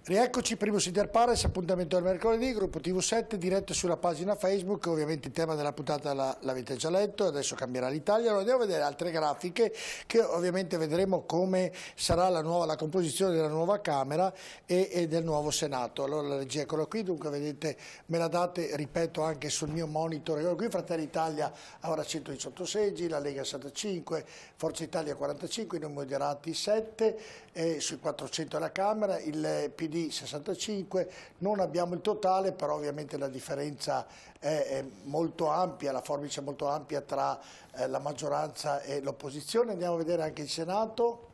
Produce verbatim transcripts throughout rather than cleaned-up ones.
Rieccoci, Primus Inter Pares, appuntamento del mercoledì, gruppo T V sette, diretto sulla pagina Facebook. Ovviamente il tema della puntata l'avete già letto, adesso cambierà l'Italia. Allora andiamo a vedere altre grafiche che ovviamente vedremo come sarà la, nuova, la composizione della nuova Camera e, e del nuovo Senato. Allora la regia eccola qui, dunque vedete, me la date, ripeto, anche sul mio monitor. Allora, qui Fratelli Italia avrà centodiciotto seggi, la Lega sessantacinque, Forza Italia quarantacinque, noi moderati sette, e sui quattrocento alla Camera, il P D sessantacinque, non abbiamo il totale, però ovviamente la differenza è, è molto ampia, la forbice è molto ampia tra eh, la maggioranza e l'opposizione. Andiamo a vedere anche il Senato.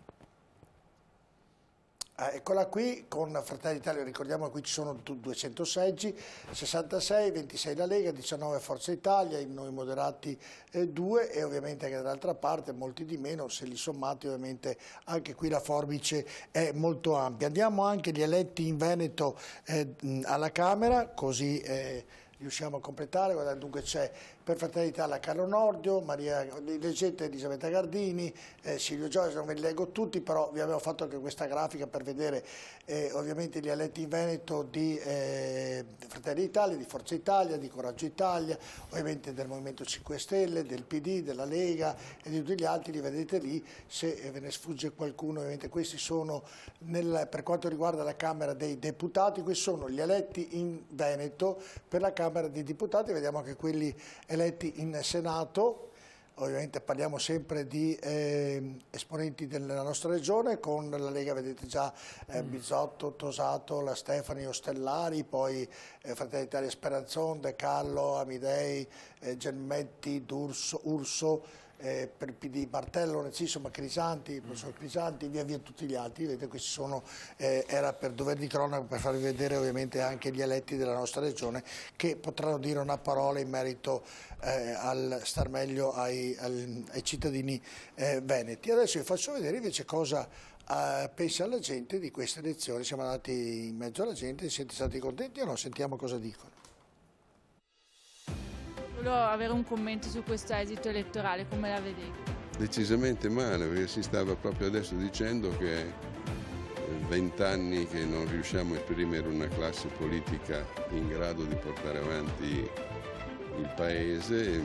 Eh, eccola qui, con Fratelli d'Italia, ricordiamo che qui ci sono duecento seggi, sessantasei, ventisei la Lega, diciannove Forza Italia, noi moderati eh, due, e ovviamente anche dall'altra parte molti di meno, se li sommati ovviamente anche qui la forbice è molto ampia. Andiamo anche gli eletti in Veneto eh, alla Camera, così eh, riusciamo a completare. Guardate, dunque c'è per Fratelli d'Italia Carlo Nordio, Maria Leggetta, Elisabetta Gardini, eh, Silvio Giorgio, non ve li leggo tutti, però vi avevo fatto anche questa grafica per vedere eh, ovviamente gli eletti in Veneto di eh, Fratelli d'Italia, di Forza Italia, di Coraggio Italia, ovviamente del Movimento cinque Stelle, del P D, della Lega e di tutti gli altri, li vedete lì. Se ve ne sfugge qualcuno, ovviamente questi sono, nel, per quanto riguarda la Camera dei Deputati, questi sono gli eletti in Veneto per la Camera dei Deputati. Vediamo anche quelli eletti in Senato. Ovviamente parliamo sempre di eh, esponenti della nostra regione, con la Lega vedete già eh, Bizzotto, Tosato, la Stefani, Ostellari, poi eh, Fratelli d'Italia Speranzon, De Callo, Amidei, eh, Gelmetti, D'Urso, Urso, eh, per il P D Martello, insomma Crisanti, il professor Crisanti, via via tutti gli altri. Vedete, questi sono, eh, era per dover di cronaca, per farvi vedere ovviamente anche gli eletti della nostra regione che potranno dire una parola in merito eh, al star meglio ai, al, ai cittadini eh, veneti. Adesso vi faccio vedere invece cosa eh, pensa la gente di queste elezioni. Siamo andati in mezzo alla gente, siete stati contenti o no? Sentiamo cosa dicono. Volevo avere un commento su questo esito elettorale, come la vedete? Decisamente male, perché si stava proprio adesso dicendo che è vent'anni che non riusciamo a esprimere una classe politica in grado di portare avanti il Paese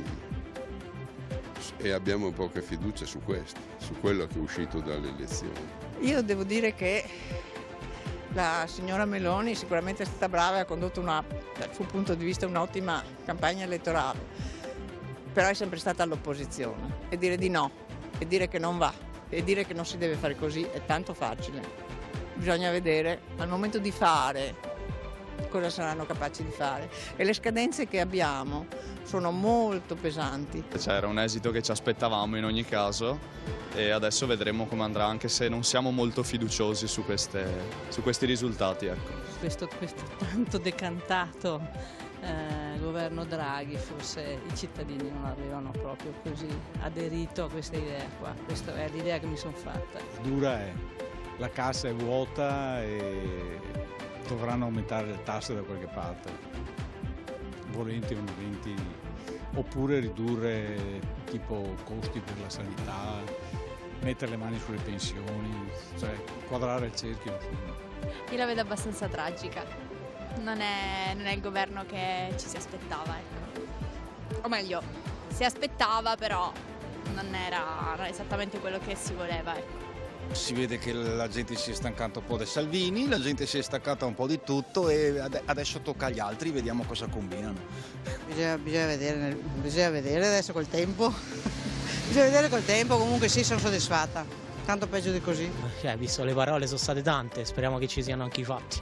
e abbiamo poca fiducia su questo, su quello che è uscito dalle elezioni. Io devo dire che la signora Meloni sicuramente è stata brava e ha condotto una, dal suo punto di vista, un'ottima campagna elettorale, però è sempre stata all'opposizione, e dire di no, e dire che non va, e dire che non si deve fare così è tanto facile. Bisogna vedere al momento di fare cosa saranno capaci di fare, e le scadenze che abbiamo sono molto pesanti. C'era un esito che ci aspettavamo in ogni caso e adesso vedremo come andrà, anche se non siamo molto fiduciosi su, queste, su questi risultati. Ecco. Questo, questo tanto decantato eh, governo Draghi, forse i cittadini non avevano proprio così aderito a questa idea qua. Questa è l'idea che mi sono fatta. Dura è, la cassa è vuota e dovranno aumentare le tasse da qualche parte, volenti o nolenti, oppure ridurre tipo costi per la sanità, mettere le mani sulle pensioni, cioè quadrare il cerchio. Io la vedo abbastanza tragica, non è, non è il governo che ci si aspettava, ecco. O meglio, si aspettava, però non era, non era esattamente quello che si voleva, ecco. Si vede che la gente si è stancata un po' dai Salvini, la gente si è stancata un po' di tutto e adesso tocca agli altri, vediamo cosa combinano. Bisogna, bisogna, vedere, bisogna vedere adesso col tempo, bisogna vedere col tempo, comunque sì, sono soddisfatta, tanto peggio di così. Cioè, visto le parole sono state tante, speriamo che ci siano anche i fatti.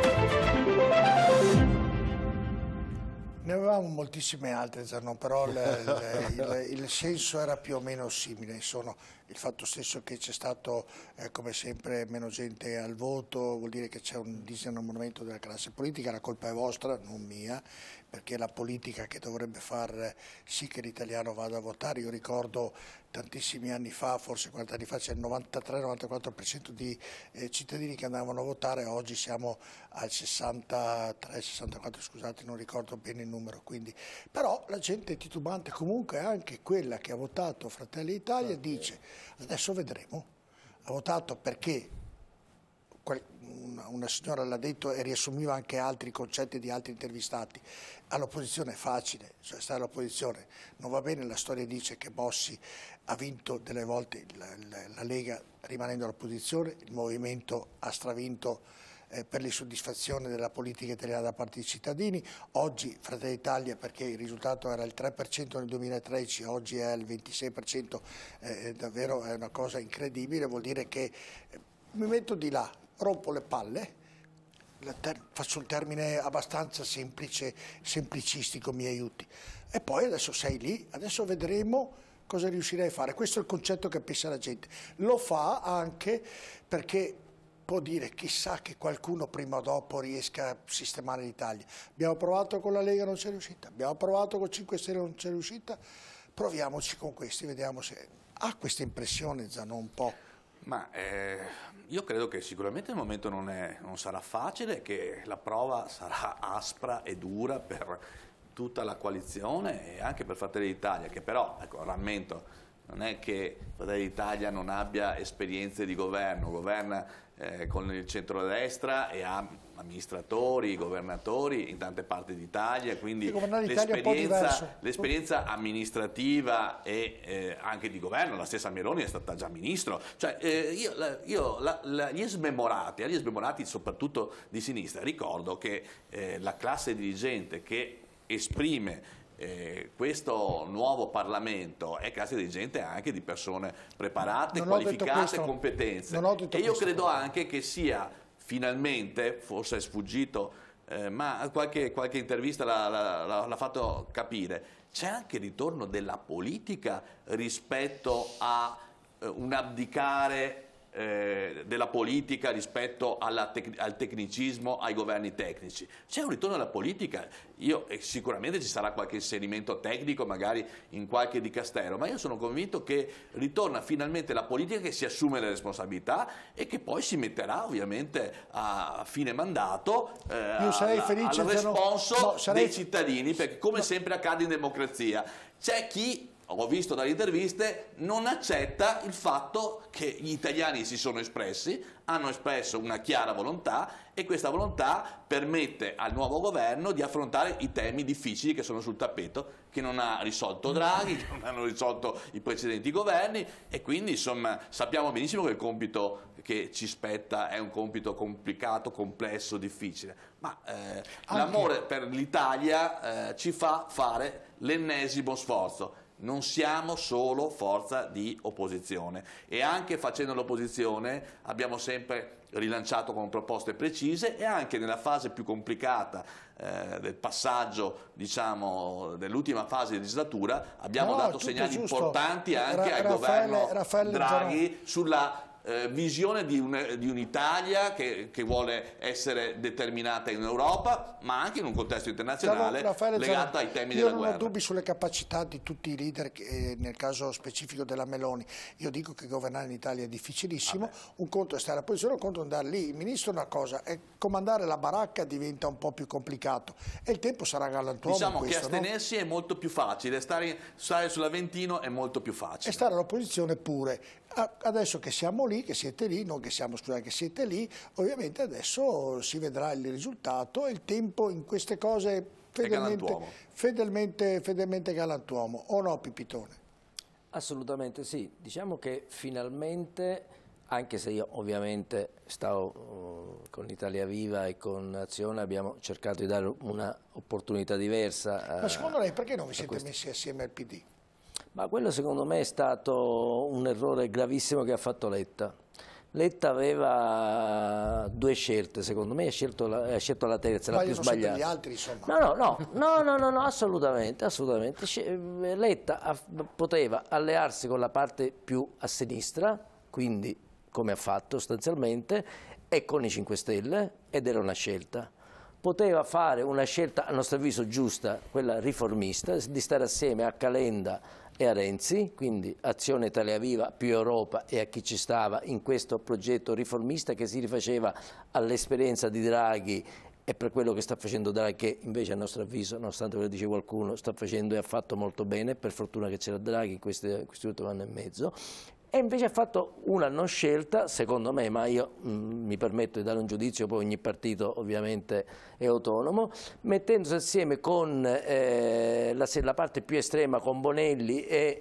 Ne avevamo moltissime altre, Zanno, però il, il, il senso era più o meno simile. Insomma, il fatto stesso che c'è stato, eh, come sempre, meno gente al voto vuol dire che c'è un disinnamoramento della classe politica. La colpa è vostra, non mia, perché è la politica che dovrebbe far sì che l'italiano vada a votare. Io ricordo tantissimi anni fa, forse quaranta anni fa, c'è il novantatré novantaquattro per cento di eh, cittadini che andavano a votare, oggi siamo al sessantatré sessantaquattro, scusate, non ricordo bene il numero. Quindi, però la gente è titubante, comunque anche quella che ha votato Fratelli d'Italia dice adesso vedremo, ha votato perché una signora l'ha detto e riassumiva anche altri concetti di altri intervistati, all'opposizione è facile, cioè stare all'opposizione non va bene. La storia dice che Bossi ha vinto delle volte la, la, la Lega rimanendo all'opposizione, il movimento ha stravinto eh, per l'insoddisfazione della politica italiana da parte dei cittadini. Oggi Fratelli d'Italia, perché il risultato era il tre per cento nel duemilatredici, oggi è il ventisei per cento, eh, davvero è una cosa incredibile, vuol dire che eh, mi metto di là, rompo le palle, faccio un termine abbastanza semplice, semplicistico, mi aiuti, e poi adesso sei lì, adesso vedremo cosa riuscirei a fare. Questo è il concetto che pensa la gente. Lo fa anche perché può dire chissà che qualcuno prima o dopo riesca a sistemare l'Italia. Abbiamo provato con la Lega, non c'è riuscita, abbiamo provato con cinque Stelle, non c'è riuscita, proviamoci con questi, vediamo se ha questa impressione Zanon un po'. Ma eh, io credo che sicuramente il momento non, è, non sarà facile, che la prova sarà aspra e dura per tutta la coalizione e anche per Fratelli d'Italia, che però, ecco, rammento, non è che Fratelli d'Italia non abbia esperienze di governo, governa eh, con il centrodestra e ha amministratori, governatori in tante parti d'Italia, quindi l'esperienza amministrativa e eh, anche di governo, la stessa Meloni è stata già ministro, cioè eh, io, la, io la, la, gli smemorati, agli smemorati soprattutto di sinistra, ricordo che eh, la classe dirigente che esprime Eh, questo nuovo Parlamento è classe dirigente anche di persone preparate, qualificate, competenze, e io credo anche che sia finalmente, forse è sfuggito, eh, ma qualche, qualche intervista l'ha fatto capire, c'è anche il ritorno della politica rispetto a eh, un abdicare Eh, della politica rispetto alla tec al tecnicismo, ai governi tecnici. C'è un ritorno alla politica, io, eh, sicuramente ci sarà qualche inserimento tecnico magari in qualche dicastero, ma io sono convinto che ritorna finalmente la politica che si assume le responsabilità e che poi si metterà ovviamente a fine mandato eh, io sarei felice al responso no, sarei... dei cittadini, perché come no. sempre accade in democrazia, c'è chi, ho visto dalle interviste, non accetta il fatto che gli italiani si sono espressi, hanno espresso una chiara volontà e questa volontà permette al nuovo governo di affrontare i temi difficili che sono sul tappeto, che non ha risolto Draghi, che non hanno risolto i precedenti governi, e quindi insomma sappiamo benissimo che il compito che ci spetta è un compito complicato, complesso, difficile, ma eh, l'amore per l'Italia eh, ci fa fare l'ennesimo sforzo. Non siamo solo forza di opposizione e anche facendo l'opposizione abbiamo sempre rilanciato con proposte precise e anche nella fase più complicata eh, del passaggio, diciamo, dell'ultima fase di legislatura abbiamo no, dato segnali importanti anche Ra al Raffaele, governo Raffaele Draghi Gianò. sulla Eh, visione di un'Italia un che, che vuole essere determinata in Europa, ma anche in un contesto internazionale Raffaele legata Gianò. ai temi io della guerra. Io non ho dubbi sulle capacità di tutti i leader, che, nel caso specifico della Meloni. Io dico che governare in Italia è difficilissimo, Vabbè. un conto è stare alla posizione, un conto è andare lì. Il ministro è una cosa, e comandare la baracca diventa un po' più complicato e il tempo sarà galantuomo. Diciamo questo, che astenersi no? è molto più facile, stare, stare sull'Aventino è molto più facile. E stare all'opposizione pure. Adesso che siamo lì, che siete lì, non che siamo, scusate, che siete lì, ovviamente adesso si vedrà il risultato e il tempo in queste cose fedelmente, fedelmente, fedelmente galantuomo, o no Pipitone? Assolutamente sì, diciamo che finalmente, anche se io ovviamente stavo uh, con Italia Viva e con Azione, abbiamo cercato di dare un'opportunità diversa. Uh, Ma secondo lei perché non vi siete messi assieme al P D? Ma quello secondo me è stato un errore gravissimo che ha fatto Letta. Letta aveva due scelte, secondo me ha scelto la, ha scelto la terza, la più sbagliata. Gli altri, insomma. No, no, no, no, no, no, no, assolutamente, assolutamente. Letta poteva allearsi con la parte più a sinistra, quindi come ha fatto sostanzialmente, e con i cinque Stelle, ed era una scelta. Poteva fare una scelta, a nostro avviso giusta, quella riformista, di stare assieme a Calenda e a Renzi, quindi Azione Italia Viva più Europa, e a chi ci stava in questo progetto riformista che si rifaceva all'esperienza di Draghi e per quello che sta facendo Draghi, che invece a nostro avviso, nonostante quello che dice qualcuno, sta facendo e ha fatto molto bene, per fortuna che c'era Draghi in questi ultimi anni e mezzo. e invece ha fatto una non scelta, secondo me, ma io mh, mi permetto di dare un giudizio, poi ogni partito ovviamente è autonomo, mettendosi assieme con eh, la, la parte più estrema, con Bonelli e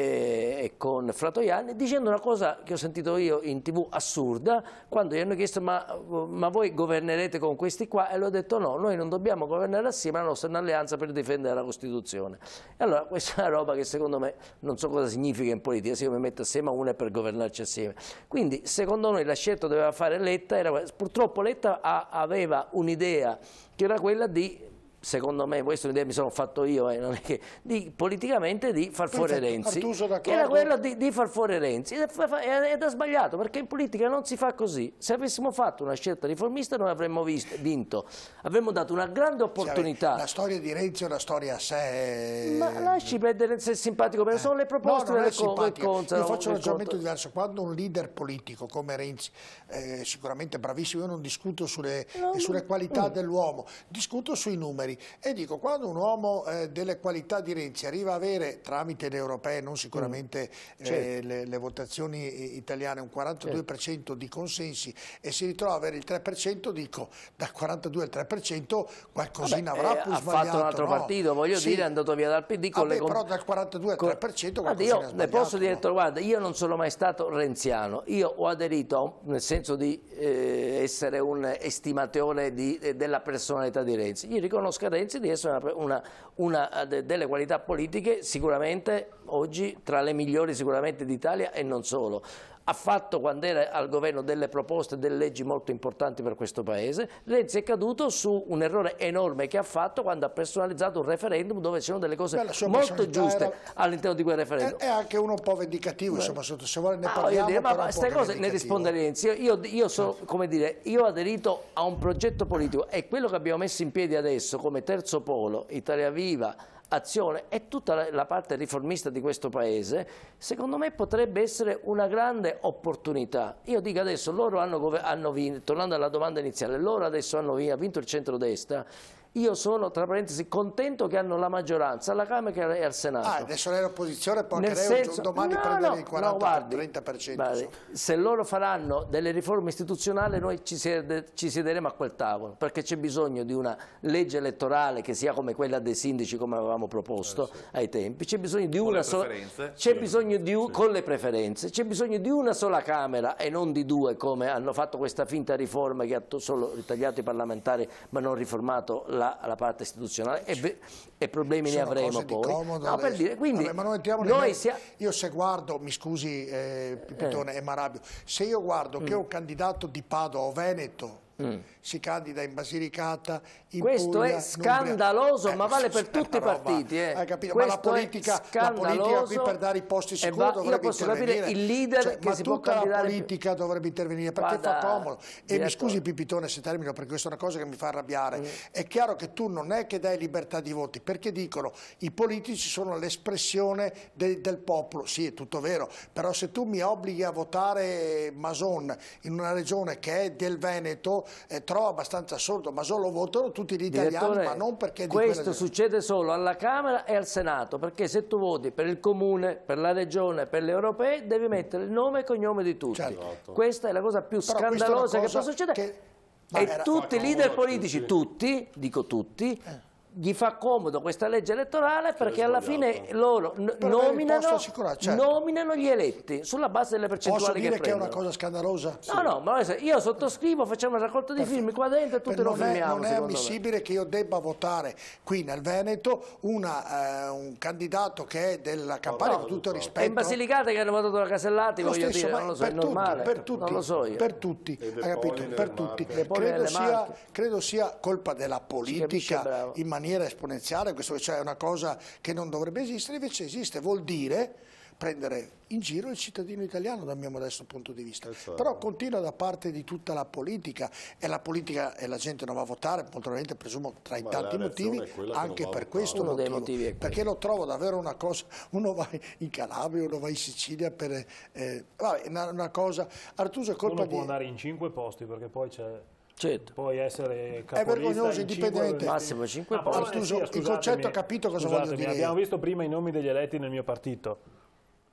e con Fratoianni, dicendo una cosa che ho sentito io in tv assurda, quando gli hanno chiesto ma, ma voi governerete con questi qua, e lui ha detto no, noi non dobbiamo governare assieme, la nostra è un'alleanza per difendere la Costituzione. E allora questa è una roba che secondo me non so cosa significa in politica, se io mi metto assieme a uno è per governarci assieme. Quindi secondo noi la scelta doveva fare Letta, era, purtroppo Letta ha, aveva un'idea che era quella di, secondo me, questa è un'idea che mi sono fatto io, eh, non è che, di, politicamente di far fuori Renzi, che era quello di, di far fuori Renzi, ed è sbagliato, perché in politica non si fa così. Se avessimo fatto una scelta riformista noi avremmo visto, vinto, avremmo dato una grande opportunità. La storia di Renzi è una storia a sé. Ma lasci perdere se è simpatico, perché eh. sono le proposte no, del Conte. Io faccio un ragionamento diverso. Quando un leader politico come Renzi, eh, sicuramente bravissimo, io non discuto sulle, no, sulle qualità mm. dell'uomo, discuto sui numeri. E dico, quando un uomo eh, delle qualità di Renzi arriva a avere, tramite le europee, non sicuramente mm. certo. eh, le, le votazioni italiane, un quarantadue per cento certo. di consensi, e si ritrova a avere il tre per cento, dico, dal quarantadue al tre per cento qualcosina Vabbè, avrà eh, più ha sbagliato. Ha fatto un altro no? partito, voglio sì. dire, è andato via dal P D con Vabbè, le... però dal quarantadue al tre per cento qualcosina Guarda, io ne posso dire, no? guarda, io non sono mai stato renziano, io ho aderito, a un, nel senso di eh, essere un estimatore di, eh, della personalità di Renzi. Io riconosco a Renzi di essere una, una, una de, delle qualità politiche sicuramente oggi tra le migliori sicuramente d'Italia e non solo. Ha fatto, quando era al governo, delle proposte, delle leggi molto importanti per questo Paese. Renzi è caduto su un errore enorme che ha fatto quando ha personalizzato un referendum dove c'erano delle cose Beh, molto giuste era... all'interno di quel referendum. È, è anche uno un po' vendicativo, Beh. insomma, sotto, se vuole ne parliamo. Dire, ma queste cose ne risponde Renzi. Io, io, io, so, come dire, io ho aderito a un progetto politico, e quello che abbiamo messo in piedi adesso come terzo polo, Italia Viva, Azione e tutta la parte riformista di questo Paese, secondo me potrebbe essere una grande opportunità. Io dico adesso, loro hanno, hanno vinto, tornando alla domanda iniziale, loro adesso hanno vinto il centrodestra. Io sono, tra parentesi, contento che hanno la maggioranza alla Camera e al Senato. Ah, adesso lei è l'opposizione, poi anche lei senso, domani no, prendere no, il quaranta trenta per cento. Guardi, se loro faranno delle riforme istituzionali noi ci, siede, ci siederemo a quel tavolo, perché c'è bisogno di una legge elettorale che sia come quella dei sindaci, come avevamo proposto eh, sì. ai tempi, c'è bisogno di una sola, c'è sì. bisogno di un, sì. con le preferenze, c'è bisogno di una sola Camera e non di due, come hanno fatto questa finta riforma che ha solo ritagliato i parlamentari ma non riformato la La, la parte istituzionale, e, e problemi Sono ne avremo poi. Comodo, no, per dire, quindi Vabbè, ma non entriamo noi sia... Io se guardo, mi scusi eh, Pipitone eh. e Marabio, se io guardo mm. che un candidato di Padova o Veneto mm. si candida in Basilicata, in questo Puglia, è scandaloso, eh, ma vale per tutti i partiti. Eh. Hai capito? Ma la politica, la politica qui per dare i posti sicuri va, dovrebbe io posso intervenire. Capire il leader cioè, che ma si tutta può la politica dovrebbe intervenire perché Vada, fa comodo. E direttore. Mi scusi Pipitone se termino, perché questa è una cosa che mi fa arrabbiare. Mm. È chiaro che tu non è che dai libertà di voti, perché dicono i politici sono l'espressione de, del popolo. Sì, è tutto vero, però se tu mi obblighi a votare Mason in una regione che è del Veneto, eh, trovo abbastanza assurdo. Ma solo votano tutti gli italiani, Direttore, ma non perché di questo succede solo alla Camera e al Senato, perché se tu voti per il comune, per la regione, per le europee, devi mettere il nome e cognome di tutti. Certo. Questa è la cosa più Però scandalosa cosa che può succedere. Che... E era... tutti i leader politici, sì. tutti, dico tutti, eh. gli fa comodo questa legge elettorale perché alla fine loro nominano, certo. nominano gli eletti sulla base delle percentuali che prendono. Posso dire che è una cosa scandalosa? No, sì. no, ma io sottoscrivo, facciamo una raccolta di film qua dentro e tutti lo firmiamo. Non è ammissibile me. che io debba votare qui nel Veneto una, eh, un candidato che è della Campania, no, con tutto il rispetto. E in Basilicata che hanno votato la Casellati, lo voglio stesso, dire, non lo so, è tutti, normale, per tutti, non lo so io. Per tutti, hai capito? Per tutti. Credo sia, credo sia colpa della politica in maniera maniera esponenziale, questo cioè è una cosa che non dovrebbe esistere, invece esiste, vuol dire prendere in giro il cittadino italiano dal mio modesto punto di vista. Esatto. Però continua da parte di tutta la politica, e la politica e la gente non va a votare, molto probabilmente presumo tra i Ma tanti motivi, anche per questo uno motivo, dei motivi perché lo trovo davvero una cosa, uno va in Calabria, uno va in Sicilia per eh, vabbè, una, una cosa, Artuso è colpa uno di... può andare in cinque posti perché poi c'è... Certo. Puoi essere capolista, è vergognoso, indipendente. Massimo cinque ah, posti. Artuso, il concetto ha capito cosa voglio dire. Abbiamo visto prima i nomi degli eletti nel mio partito.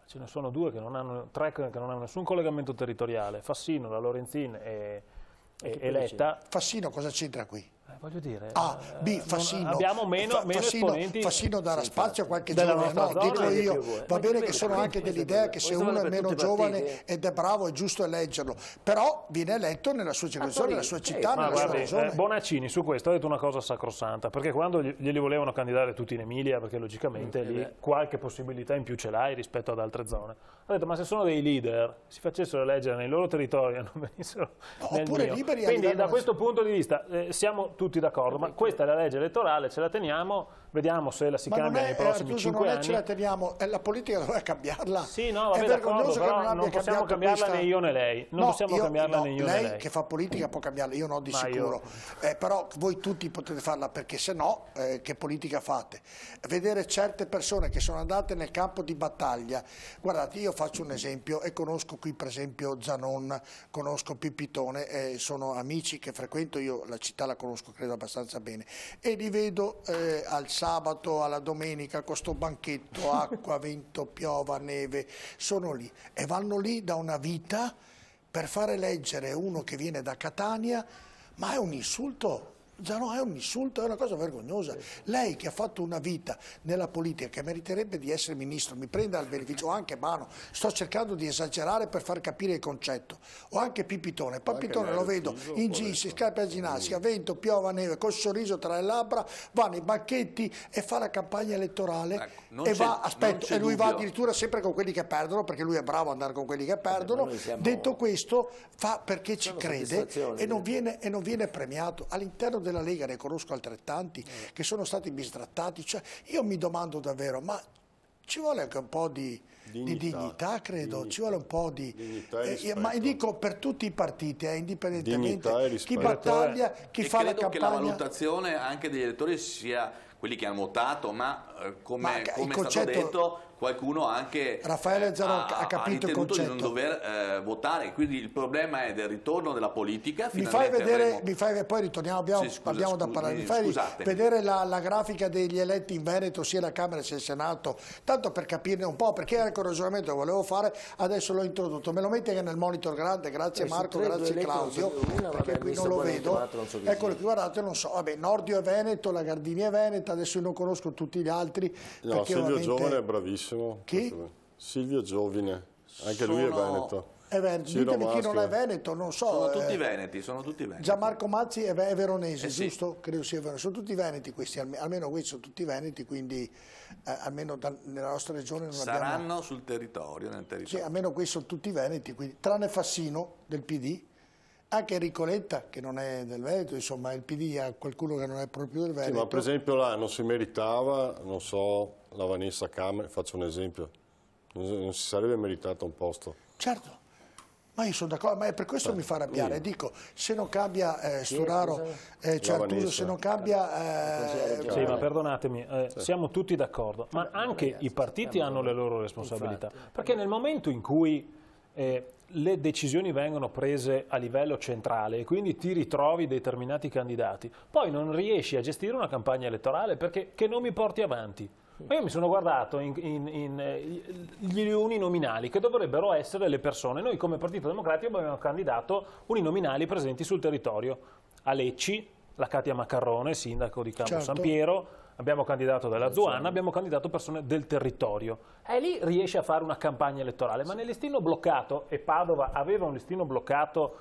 ce ne sono due che non hanno, tre che non hanno nessun collegamento territoriale, Fassino, la Lorenzin e, e, e Letta. Fassino cosa c'entra qui? Eh, voglio dire, ah, B, Fassino. Abbiamo meno, Fa, meno Fassino, esponenti. Fassino darà spazio a qualche giovane, no, dico io, va bene che sono anche dell'idea che se uno è meno giovane ed è bravo è giusto eleggerlo, però viene eletto nella sua circoscrizione, nella sua città, nella sua regione. Eh, Bonaccini su questo ha detto una cosa sacrosanta, perché quando glieli volevano candidare tutti in Emilia, perché logicamente lì qualche possibilità in più ce l'hai rispetto ad altre zone, ha detto ma se sono dei leader si facessero eleggere nei loro territori e non venissero nel mio. Liberi. Quindi da questo punto di vista eh, siamo tutti d'accordo, ma questa è la legge elettorale, ce la teniamo, vediamo se la si ma cambia è, nei prossimi cinque non anni. Ce la teniamo, è la politica doveva cambiarla. Sì, no, vabbè, d'accordo, però non, non possiamo cambiarla questa... né io né lei. Non no, possiamo io, cambiarla no, né io lei né lei. Che fa politica può cambiarla, io no di ma sicuro. Io... Eh, però voi tutti potete farla, perché se no eh, che politica fate? Vedere certe persone che sono andate nel campo di battaglia, guardate, io faccio un esempio e conosco qui per esempio Zanon, conosco Pipitone, eh, sono amici che frequento, io la città la conosco credo abbastanza bene, e li vedo eh, al sabato, alla domenica, con sto banchetto, acqua, vento, piova, neve, sono lì e vanno lì da una vita per far eleggere uno che viene da Catania, ma è un insulto. Già no, è un insulto, è una cosa vergognosa. Lei che ha fatto una vita nella politica, che meriterebbe di essere ministro, mi prenda il beneficio, o anche Mano, sto cercando di esagerare per far capire il concetto, o anche Pipitone, Pipitone lo vedo in jeans, scarpe a ginnastica, vento, piova, neve, col sorriso tra le labbra, va nei banchetti e fa la campagna elettorale ecco, e va, aspetta, e lui dubbio. va addirittura sempre con quelli che perdono, perché lui è bravo ad andare con quelli che perdono, siamo... detto questo fa perché ci crede e non, viene, e non viene premiato. All'interno della Lega ne conosco altrettanti eh. che sono stati bistrattati, cioè, io mi domando davvero, ma ci vuole anche un po' di dignità, di dignità credo, dignità. ci vuole un po' di... Eh, ma dico per tutti i partiti, eh, indipendentemente chi battaglia, chi e fa la campagna... credo che la valutazione anche degli elettori sia quelli che hanno votato, ma eh, come, ma come concetto... è stato detto, qualcuno anche Raffaele Zanon ha, ha capito ha il concetto di non dover eh, votare, quindi il problema è del ritorno della politica. Mi fai vedere, avremo... mi fai, poi ritorniamo, abbiamo, sì, scusa, abbiamo scusa, da parlare, mi fai vedere la, la grafica degli eletti in Veneto, sia la Camera sia il Senato, tanto per capirne un po', perché era il ragionamento che volevo fare, adesso l'ho introdotto, me lo metti anche nel monitor grande, grazie eh, Marco, grazie Claudio, perché qui non lo vedo, eccolo qui, guardate, non so, vabbè, Nordio è Veneto, la Gardini è Veneta, adesso io non conosco tutti gli altri. No, Silvio Giovane è bravissimo. Chi? Silvio Giovine, anche Sono... lui è Veneto. È Veneto. Ditemi chi non è Veneto, non so. Sono tutti eh... veneti, sono tutti veneti. Gianmarco Mazzi è, è veronese, eh sì. giusto? Credo sia veronese. Sono tutti veneti questi, almeno questi sono tutti veneti, quindi eh, almeno da, nella nostra regione non Saranno abbiamo... Saranno sul territorio, nel territorio. Sì, almeno questi sono tutti veneti, quindi, tranne Fassino del P D, anche Enrico Letta che non è del Veneto, insomma il P D ha qualcuno che non è proprio del Veneto. Sì, ma per esempio là non si meritava, non so, la Vanessa Camera, faccio un esempio. Non si sarebbe meritato un posto. Certo, ma io sono d'accordo, ma è per questo Beh, mi fa arrabbiare. Lui. Dico, se non cambia eh, Sturaro, eh, cioè Arturo, se non cambia... Eh, sì, ma perdonatemi, eh, sì. siamo tutti d'accordo, ma anche i partiti hanno le loro responsabilità. Infatti. Perché nel momento in cui eh, le decisioni vengono prese a livello centrale e quindi ti ritrovi determinati candidati, poi non riesci a gestire una campagna elettorale perché che non mi porti avanti. Ma io mi sono guardato in, in, in gli uninominali che dovrebbero essere le persone. Noi come Partito Democratico abbiamo candidato uninominali presenti sul territorio. A Lecci, la Katia Maccarrone, sindaco di Campo certo. San Piero, abbiamo candidato della Zuanna, abbiamo candidato persone del territorio. E lì riesce a fare una campagna elettorale, ma nel listino bloccato, e Padova aveva un listino bloccato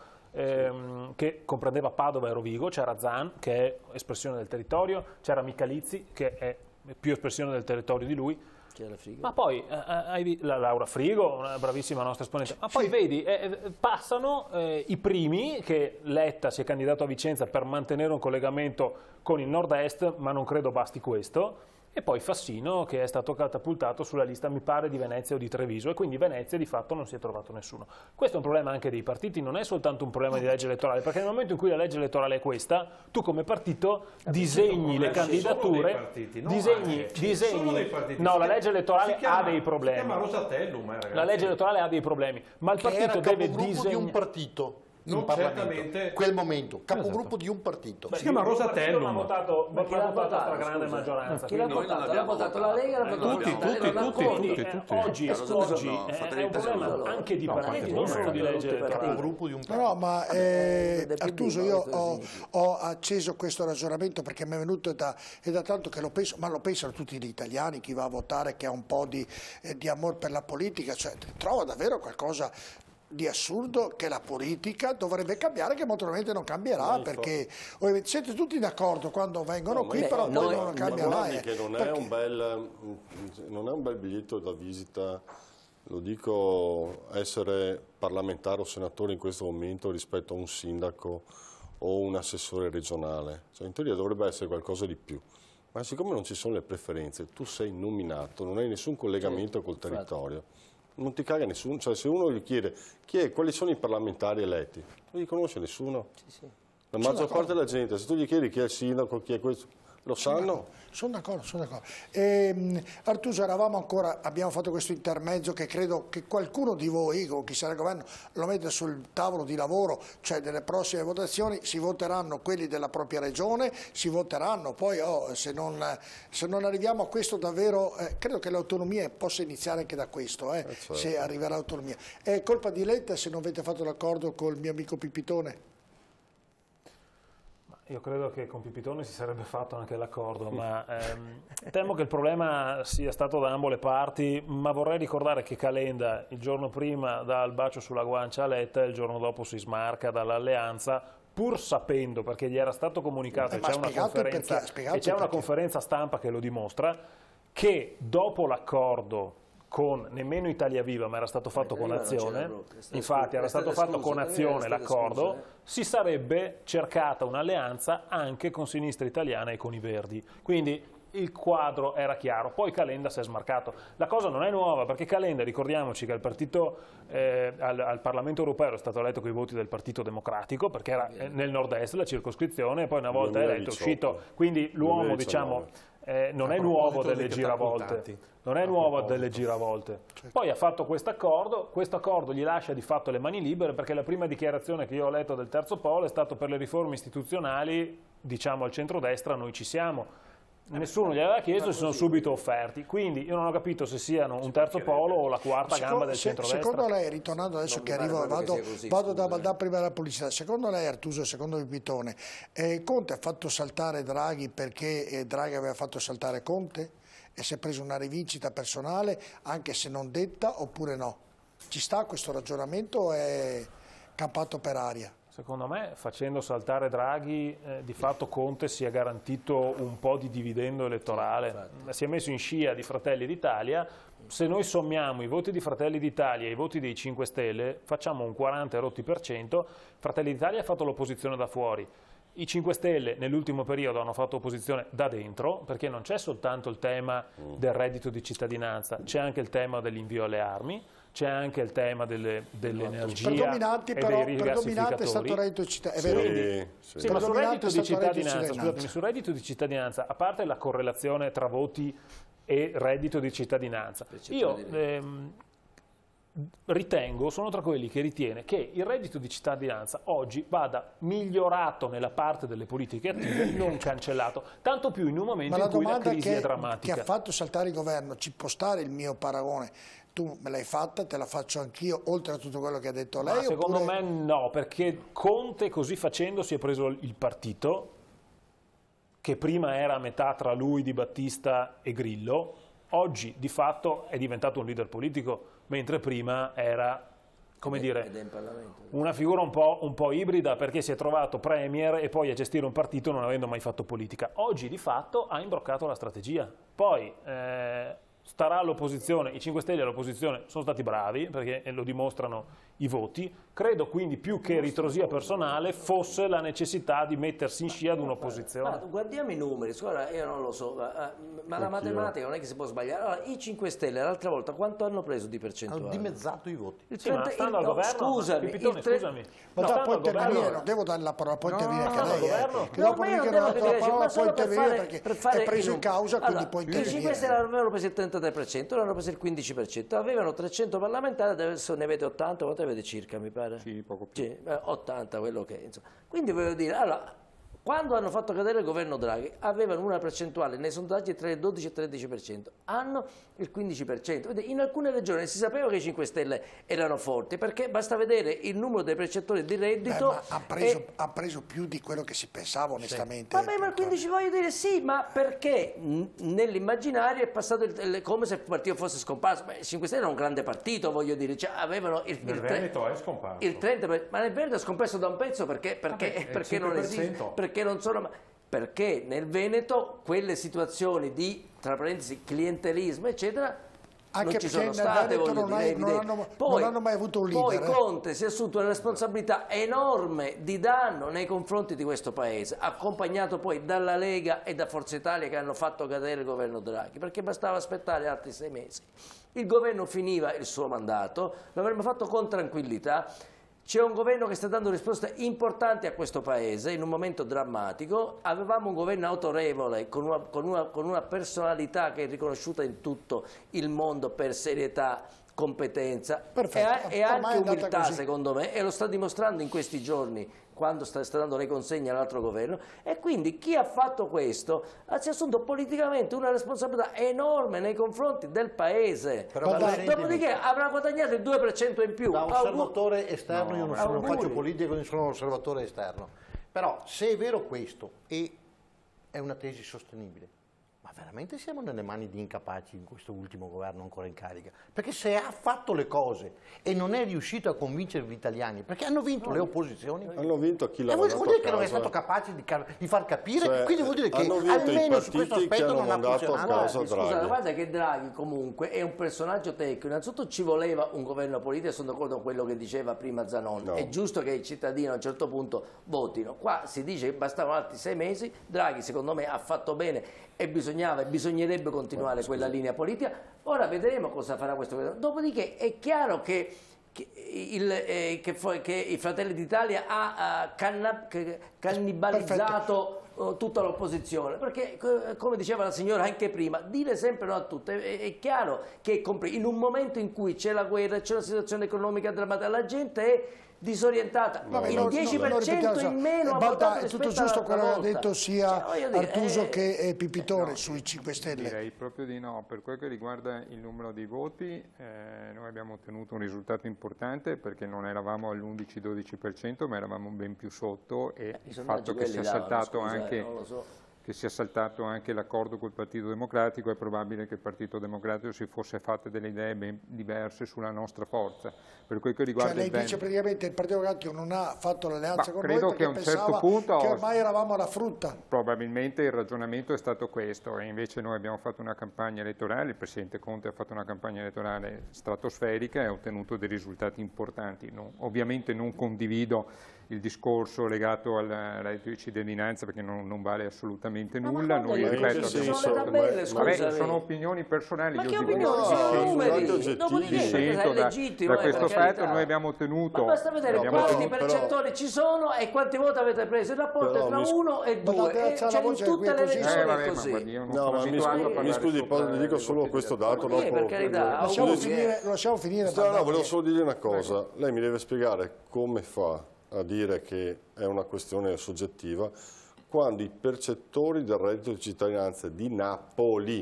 ehm, che comprendeva Padova e Rovigo, c'era Zan che è espressione del territorio, c'era Michalizzi che è più espressione del territorio di lui, ma poi eh, la Laura Frigo, una bravissima nostra esponente, ma poi sì. vedi, eh, passano eh, i primi, che Letta si è candidato a Vicenza per mantenere un collegamento con il nord-est, ma non credo basti questo, e poi Fassino che è stato catapultato sulla lista, mi pare, di Venezia o di Treviso, e quindi Venezia di fatto non si è trovato nessuno. Questo è un problema anche dei partiti, non è soltanto un problema di legge elettorale, perché nel momento in cui la legge elettorale è questa, tu come partito disegni le candidature, partiti, no? disegni, ah, disegni no, la legge elettorale chiama, ha dei problemi. Si chiama Rosatellum, eh, ragazzi. La legge elettorale ha dei problemi, ma il che partito era deve disegnare di un partito. in Parlamento, quel momento, capogruppo esatto. di un partito. Beh, si chiama Rosatellum. Ha votato, ma chi l'ha votato a stragrande maggioranza. Chi l'ha votato? L'ha votato la Lega, l'ha votato tutti, tutti, tutti, tutti, tutti. Oggi, oggi è un problema anche di partiti, non solo di legge elettorale. No, ma eh, Artuso, io ho, ho acceso questo ragionamento perché mi è venuto da, è da tanto che lo penso, ma lo pensano tutti gli italiani, chi va a votare che ha un po' di, eh, di amore per la politica, cioè trova davvero qualcosa di assurdo che la politica dovrebbe cambiare, che naturalmente non cambierà, no, perché ovviamente siete tutti d'accordo quando vengono no, qui, però poi noi, non cambia mai. Che non, è un bel, non è un bel biglietto da visita, lo dico, essere parlamentare o senatore in questo momento rispetto a un sindaco o un assessore regionale. Cioè, in teoria dovrebbe essere qualcosa di più. Ma siccome non ci sono le preferenze, tu sei nominato, non hai nessun collegamento col territorio, non ti caga nessuno. Cioè, se uno gli chiede chi è, quali sono i parlamentari eletti, non li conosce nessuno. Sì, sì. La maggior parte della gente, se tu gli chiedi chi è il sindaco, chi è questo, lo sanno. Sono d'accordo, sono d'accordo. Ehm, Artuso, eravamo ancora, abbiamo fatto questo intermezzo che credo che qualcuno di voi, o chi sarà il governo, lo mette sul tavolo di lavoro, cioè delle prossime votazioni, si voteranno quelli della propria regione, si voteranno, poi oh, se, non, se non arriviamo a questo davvero, eh, credo che l'autonomia possa iniziare anche da questo, eh, eh certo. se arriverà l'autonomia. È colpa di Letta se non avete fatto l'accordo col mio amico Pipitone? Io credo che con Pipitone si sarebbe fatto anche l'accordo, ma ehm, temo che il problema sia stato da ambo le parti, ma vorrei ricordare che Calenda il giorno prima dà il bacio sulla guancia a Letta e il giorno dopo si smarca dall'alleanza, pur sapendo, perché gli era stato comunicato, eh, e c'è una, conferenza, e c'è una conferenza stampa che lo dimostra, che dopo l'accordo con nemmeno Italia Viva, ma era stato fatto con Azione, infatti era stato fatto con Azione l'accordo, si sarebbe cercata un'alleanza anche con Sinistra Italiana e con i Verdi. Quindi il quadro era chiaro, poi Calenda si è smarcato. La cosa non è nuova, perché Calenda, ricordiamoci che al, partito, eh, al, al Parlamento europeo è stato eletto con i voti del Partito Democratico, perché era nel nord-est la circoscrizione, e poi una volta eletto è uscito, quindi l'uomo diciamo eh, non è nuovo delle giravolte. Non è nuovo delle giravolte. Poi ha fatto questo accordo, questo accordo gli lascia di fatto le mani libere, perché la prima dichiarazione che io ho letto del terzo polo è stato: per le riforme istituzionali, diciamo al centrodestra noi ci siamo. Nessuno gli aveva chiesto, si sono subito offerti, quindi io non ho capito se siano un terzo polo o la quarta secondo, gamba del se, centrodestra. Secondo lei, ritornando adesso non che arrivo, vado, che così, vado da, da prima della pubblicità, secondo lei Artuso, secondo Pipitone, eh, Conte ha fatto saltare Draghi perché eh, Draghi aveva fatto saltare Conte? E si è preso una rivincita personale, anche se non detta, oppure no? Ci sta questo ragionamento o è campato per aria? Secondo me, facendo saltare Draghi, eh, di fatto Conte si è garantito un po' di dividendo elettorale, sì, si è messo in scia di Fratelli d'Italia. Se noi sommiamo i voti di Fratelli d'Italia e i voti dei cinque Stelle, facciamo un quaranta rotti per cento. Fratelli d'Italia ha fatto l'opposizione da fuori. I cinque Stelle nell'ultimo periodo hanno fatto opposizione da dentro, perché non c'è soltanto il tema del reddito di cittadinanza, c'è anche il tema dell'invio alle armi, c'è anche il tema dell'energia predominanti, e però, dei predominante è stato reddito di cittadinanza. È vero? Sì, sì. Sì, ma sul reddito di cittadinanza, scusatemi, sul reddito di cittadinanza, a parte la correlazione tra voti e reddito di cittadinanza, io ehm, ritengo, sono tra quelli che ritiene che il reddito di cittadinanza oggi vada migliorato nella parte delle politiche attive, non cancellato, tanto più in un momento in cui la crisi che, è drammatica. Che ha fatto saltare il governo, ci può stare il mio paragone, tu me l'hai fatta, te la faccio anch'io, oltre a tutto quello che ha detto lei? Ma secondo oppure... me no, perché Conte così facendo si è preso il partito, che prima era a metà tra lui, Di Battista e Grillo, oggi di fatto è diventato un leader politico, mentre prima era, come dire, una figura un po', un po' ibrida, perché si è trovato premier e poi a gestire un partito non avendo mai fatto politica. Oggi di fatto ha imbroccato la strategia. Poi eh, starà all'opposizione, i cinque Stelle all'opposizione sono stati bravi, perché lo dimostrano i voti. Credo quindi più che ritrosia personale fosse la necessità di mettersi in scia ad un'opposizione. Guardiamo i numeri, scusa, io non lo so, ma, ma la matematica non è che si può sbagliare. Allora, i cinque Stelle l'altra volta quanto hanno preso di percentuale? Hanno dimezzato i voti. Il sì, ma stando al no, governo, scusami, Pipitone, tre... scusami. Ma no, no, può intervenire, governo... non devo dare la parola, può no, intervenire anche no, lei. Governo... Eh. Che No, dopo ma io che non non ha devo la dire, parola ma può solo per intervenire fare, perché per fare è preso in causa, allora, quindi può intervenire. I cinque Stelle avrebbero preso il trentatré per cento, ora hanno preso il quindici per cento, avevano trecento parlamentari, adesso ne avete ottanta, quanto avete circa mi pare? Sì, poco più. Sì, ottanta, quello che è. Insomma. Quindi voglio dire, allora, quando hanno fatto cadere il governo Draghi avevano una percentuale nei sondaggi tra il dodici e il tredici per cento, hanno il quindici per cento. In alcune regioni si sapeva che i cinque Stelle erano forti perché basta vedere il numero dei percettori di reddito. Beh, ma ha, preso, e... ha preso più di quello che si pensava onestamente. Sì. Vabbè, ma il quindici voglio dire sì, ma perché nell'immaginario è passato il, il, come se il partito fosse scomparso. Beh, i cinque Stelle era un grande partito, voglio dire, cioè, avevano il, nel il Veneto è scomparso. Il trenta per cento, ma nel Veneto è scomparso da un pezzo perché, perché, Vabbè, perché non esiste. Perché non sono, perché nel Veneto quelle situazioni di, tra parentesi, clientelismo eccetera anche non ci sono state, voglio non, dire, hai, non, hanno, poi, non hanno mai avuto un leader. Poi eh. Conte si è assunto una responsabilità enorme di danno nei confronti di questo paese, accompagnato poi dalla Lega e da Forza Italia che hanno fatto cadere il governo Draghi, perché bastava aspettare altri sei mesi. Il governo finiva il suo mandato, lo avremmo fatto con tranquillità. C'è un governo che sta dando risposte importanti a questo Paese in un momento drammatico. Avevamo un governo autorevole con una, con una, con una personalità che è riconosciuta in tutto il mondo per serietà, competenza Perfetto. e, e anche umiltà secondo me, e lo sta dimostrando in questi giorni quando sta, sta dando le consegne all'altro governo, e quindi chi ha fatto questo ha, si è assunto politicamente una responsabilità enorme nei confronti del Paese. Però, dopodiché avrà guadagnato il due per cento in più. Da osservatore esterno, no, io non, sono, non faccio politica, non sono un osservatore esterno, però se è vero questo e è una tesi sostenibile, ma veramente siamo nelle mani di incapaci in questo ultimo governo ancora in carica? Perché se ha fatto le cose e non è riuscito a convincere gli italiani, perché hanno vinto no, le opposizioni? Hanno vinto chi l'ha votato. E vuol dire che non è stato capace di, di far capire, cioè, quindi vuol dire che almeno su questo aspetto non ha funzionato. No, scusa, guarda che Draghi comunque è un personaggio tecnico, innanzitutto ci voleva un governo politico, sono d'accordo con quello che diceva prima Zanon, no. È giusto che i cittadini a un certo punto votino, qua si dice che bastavano altri sei mesi, Draghi secondo me ha fatto bene e bisognava e bisognerebbe continuare quella linea politica. Ora vedremo cosa farà questo governo. Dopodiché è chiaro che, che, il, eh, che, che i Fratelli d'Italia ha uh, canna, cannibalizzato uh, tutta l'opposizione, perché uh, come diceva la signora anche prima, dire sempre no a tutto, è, è, è chiaro che in un momento in cui c'è la guerra, c'è una situazione economica drammatica, la gente è disorientata, no, il no, dieci per cento in meno ha votato è tutto giusto quello che ha detto sia cioè, dire, Artuso eh, che eh, Pipitone no, sui cinque Stelle. Direi proprio di no. Per quel che riguarda il numero dei voti, eh, noi abbiamo ottenuto un risultato importante perché non eravamo all'undici dodici per cento ma eravamo ben più sotto, e eh, il fatto che sia saltato davano, anche non lo so. che sia saltato anche l'accordo col Partito Democratico, è probabile che il Partito Democratico si fosse fatto delle idee ben diverse sulla nostra forza. Per quel che riguarda cioè lei il dice ben... praticamente il Partito Democratico non ha fatto l'alleanza con credo noi perché che a un pensava certo punto, che ormai eravamo alla frutta. Probabilmente il ragionamento è stato questo, e invece noi abbiamo fatto una campagna elettorale, il Presidente Conte ha fatto una campagna elettorale stratosferica e ha ottenuto dei risultati importanti. Non, ovviamente non condivido il discorso legato al reddito di cittadinanza perché non, non vale assolutamente ma nulla. Ma noi ripeto, sono, sono, tabelle, vabbè, sono opinioni personali. Ma io che opinioni? Sono numeri. Dopodiché è legittimo. Da questo fatto noi abbiamo ottenuto... Ma basta vedere no, quanti però, percettori ci sono e quanti voti avete preso. Il rapporto è tra uno e due. C'è in tutte le regioni eh, vabbè, così. Ma io non no, ma mi, scu mi scusi, poi gli dico solo questo dato. Dopo, per carità. Lasciamo finire. Lasciamo finire. No, no, volevo solo dire una cosa. Lei mi deve spiegare come fa a dire che è una questione soggettiva quando i percettori del reddito di cittadinanza di Napoli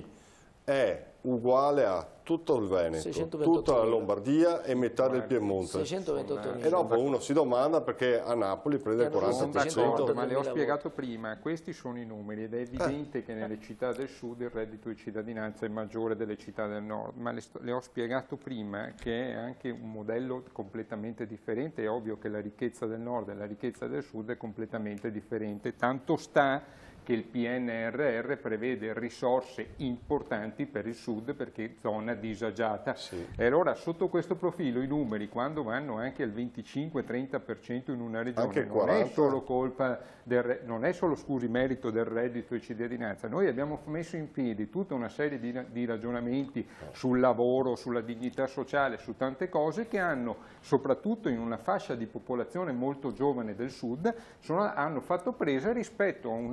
è uguale a tutto il Veneto, tutta la Lombardia e metà del Piemonte. E dopo uno si domanda perché a Napoli prende il quaranta per cento. Ma le ho spiegato prima, questi sono i numeri ed è evidente eh. che nelle città del sud il reddito di cittadinanza è maggiore delle città del nord, ma le, le ho spiegato prima che è anche un modello completamente differente, è ovvio che la ricchezza del nord e la ricchezza del sud è completamente differente, tanto sta che il P N R R prevede risorse importanti per il sud perché zona disagiata. Sì. E allora sotto questo profilo i numeri quando vanno anche al venticinque trenta per cento in una regione non è solo colpa del, non è solo scusi merito del reddito di cittadinanza, noi abbiamo messo in piedi tutta una serie di, di ragionamenti sul lavoro, sulla dignità sociale, su tante cose che hanno soprattutto in una fascia di popolazione molto giovane del sud sono, hanno fatto presa rispetto a un nord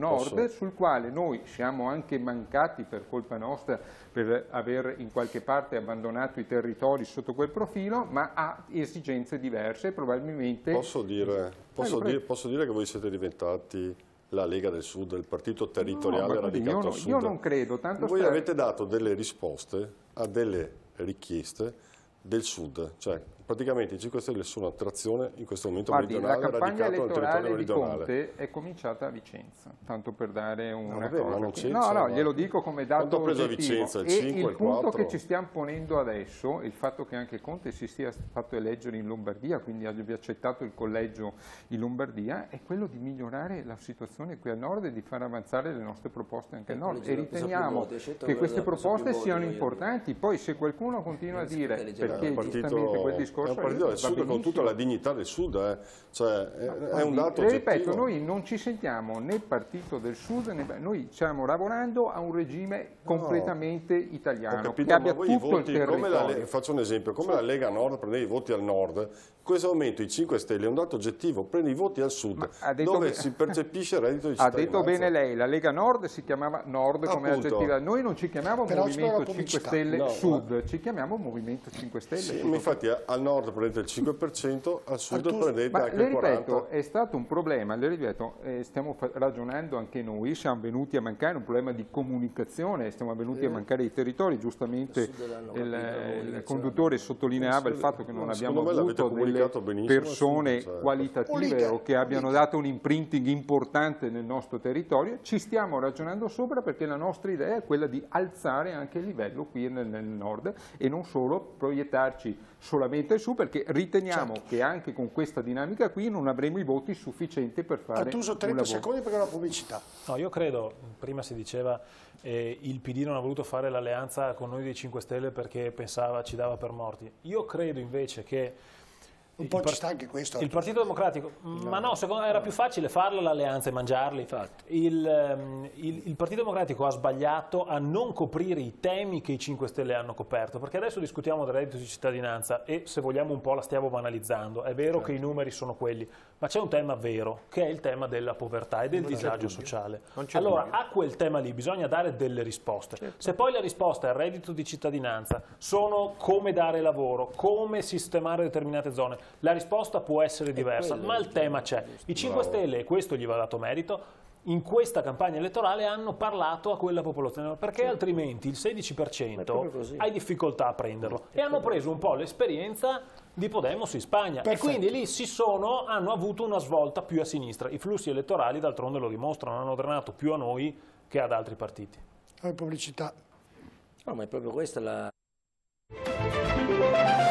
Sud, sul quale noi siamo anche mancati per colpa nostra, per aver in qualche parte abbandonato i territori sotto quel profilo, ma ha esigenze diverse, probabilmente... Posso dire, posso dire, posso dire che voi siete diventati la Lega del Sud, il partito territoriale no, radicato io, al Sud. Io non credo, tanto voi sta... avete dato delle risposte a delle richieste del Sud, cioè praticamente i cinque Stelle sono a trazione in questo momento Guardi, meridionale, la campagna radicato nel territorio elettorale di meridionale. Conte è cominciata a Vicenza, tanto per dare una non è vero, cosa. non Qui. No, no, glielo dico come dato preso oggettivo. Vicenza, il e cinque, il il punto quattro. che ci stiamo ponendo adesso, il fatto che anche Conte si sia fatto eleggere in Lombardia, quindi abbia accettato il collegio in Lombardia, è quello di migliorare la situazione qui al nord e di far avanzare le nostre proposte anche al nord. E riteniamo che queste proposte siano importanti. Poi se qualcuno continua a dire, perché giustamente quel discorso... È un partito del Sud con tutta la dignità del Sud, eh. cioè, è, è un dato e oggettivo. ripeto, noi non ci sentiamo né partito del Sud, né, noi stiamo lavorando a un regime completamente no, italiano, capito, che abbia ma tutto voti, il territorio. Come la, faccio un esempio, come sì. la Lega Nord prende i voti al nord, in questo momento i cinque Stelle è un dato oggettivo, prende i voti al Sud, dove be... si percepisce il reddito di cittadinanza. Ha detto bene lei, la Lega Nord si chiamava Nord come aggettiva, noi non ci chiamiamo Però Movimento cinque Stelle no, Sud, ma... ci chiamiamo Movimento cinque Stelle. Sì, ma infatti al nord prendete il cinque per cento, al sud tu... prendete ma anche le il quaranta per cento. Ripeto, è stato un problema, le ripeto, eh, stiamo ragionando anche noi, siamo venuti a mancare un problema di comunicazione, siamo venuti eh. a mancare i territori, giustamente il, il, il conduttore sottolineava il fatto che non abbiamo avuto delle persone cioè. qualitative o che abbiano dato un imprinting importante nel nostro territorio, ci stiamo ragionando sopra perché la nostra idea è quella di alzare anche il livello qui nel, nel nord e non solo proiettarci solamente su, perché riteniamo certo. che anche con questa dinamica qui non avremo i voti sufficienti per fare Artuso, trenta un lavoro. secondi perché è una pubblicità. No, io credo, prima si diceva eh, il P D non ha voluto fare l'alleanza con noi dei cinque Stelle perché pensava ci dava per morti. Io credo invece che un po' ci sta anche questo. Il Partito Democratico, no. ma no, secondo me era più facile farla l'alleanza e mangiarli. Il, il, il Partito Democratico ha sbagliato a non coprire i temi che i cinque Stelle hanno coperto, perché adesso discutiamo del reddito di cittadinanza e se vogliamo un po' la stiamo banalizzando. È vero certo. che i numeri sono quelli, ma c'è un tema vero, che è il tema della povertà e del non disagio sociale. Allora, dubbio. a quel tema lì bisogna dare delle risposte. Certo. Se poi la risposta è il reddito di cittadinanza, sono come dare lavoro, come sistemare determinate zone, la risposta può essere diversa, ma il tema c'è. I cinque Stelle, e questo gli va dato merito, in questa campagna elettorale hanno parlato a quella popolazione, perché altrimenti il sedici per cento hai difficoltà a prenderlo. E hanno preso un po' l'esperienza di Podemos in Spagna. Perfetto. E quindi lì si sono, hanno avuto una svolta più a sinistra. I flussi elettorali d'altronde lo dimostrano, hanno drenato più a noi che ad altri partiti. La pubblicità. No, ma è proprio questa la...